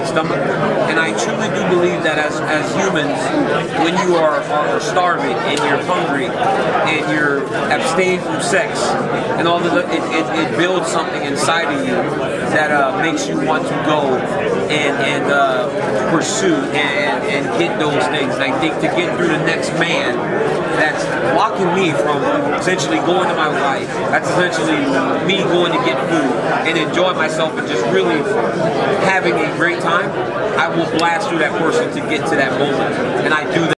empty stomach. And I truly do believe that as humans, when you are starving and you're hungry and you're abstained from sex and all of it builds something inside of you that makes you want to go and pursue and get those things. And I think to get through the next man that's blocking me from essentially going to my wife, that's essentially me going to get food and enjoy myself and just really having a great time, I will blast through that person to get to that moment. And I do that.